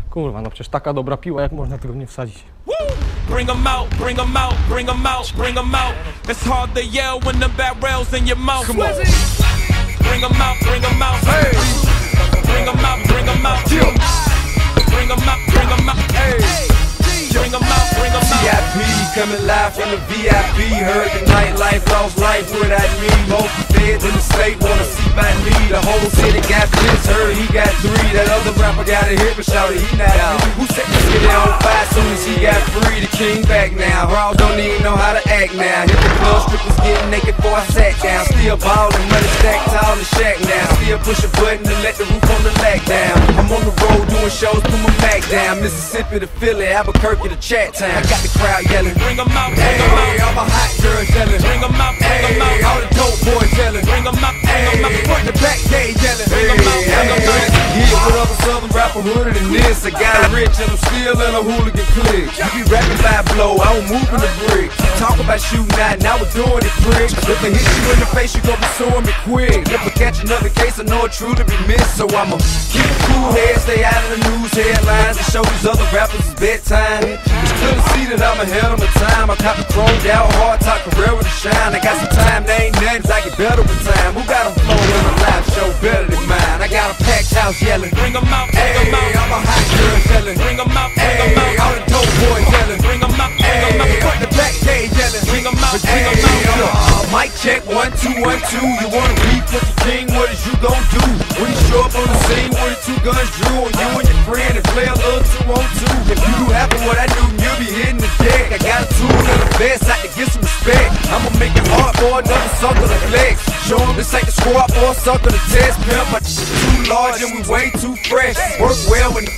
Kurwa, no przecież taka dobra piła, jak można tego nie wsadzić? Bring 'em out, bring 'em out, bring 'em out, bring 'em out. It's hard to yell when the barrel's in your mouth. Come on. Bring 'em out, bring 'em out. Hey. Bring 'em out, bring 'em out. Bring 'em out, bring 'em out. Hey. Bring 'em out, bring 'em out. VIP coming live from the VIP. Heard the nightlife, lost life without me. Most feds in the state wanna see by me. The whole city got this, heard he got 3. That other rapper got a hit, but shouted he not out. Who said this get on fire soon as he got free? The king back now. Raw don't even know how to act now. Hit the club, strippers getting naked before I sat down. Still ballin', money stacked tall in the shack now. Still push a button to let the roof on the lag down. I'm on the road doing shows, put my back down. Mississippi to Philly, Albuquerque to Chat Town. I got the crowd yelling, bring 'em out, bring 'em out. All my hot girls yelling, Bring 'em out, bring 'em out. all the dope boys yelling, Bring 'em out, bring 'em out. front the back gate yelling, Bring 'em out, bring 'em out. Yeah, what other southern rapper hooded than this? I got rich and I'm still in a hooligan clique. You be rapping by blow, I don't move in the brick. Talk about shooting out, now we're doing it prick. If I hit you in the face, you gon' be suing me quick. If I catch another case, I know it truly be missed. So I'ma keep a cool head, stay out of the news headlines, and show these other rappers it's bedtime. It's clear to see that I'm ahead of my time. I cop the chromed out, hard top career with a shine. I got some time, they ain't nothing, I get better with time. Who got 'em flowing in a live show better than mine? I got a packed house yelling, Bring 'em out, bring 'em out. all my hot girls yelling, Bring 'em out, bring 'em out. all the dope boys yelling, Bring 'em out, bring 'em out. front the back gate yelling, Bring 'em out, bring 'em out. Mic check 1 2 1 2. You wanna beef with the king? What is you gon' do when you show up on the scene with the 2 guns drew on you and your friend and play a little 2 on 2? If you do happen what I do, you'll be hitting the deck. I got a tool and a vest out to get some respect. I'ma make it hard for another sucker to flex. Show 'em this ain't the squad for a sucker to test. Pimp, my too large and we way too fresh. Work well when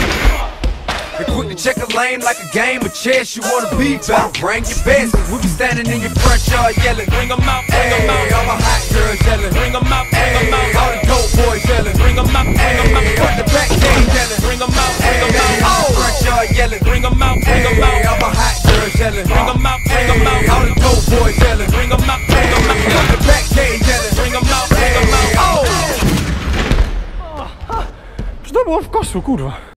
and quick to check a lane like a game of chess. You wanna be better, bring your best. We be standing in your front yard yelling, Bring 'em out, bring 'em out. all my hot girls yelling, Bring 'em out, bring 'em out. all the dope boys yelling, Bring 'em out, bring 'em out. front the back gate yelling, Bring 'em out, bring 'em out. front yard yelling, Bring 'em out, bring 'em out. all my hot girls yelling, Bring 'em out, bring 'em out. all the dope boys yelling, Bring 'em out, bring 'em out. front the back gate yelling, Bring 'em out, bring 'em out. Czy to było w koszu, kurwa?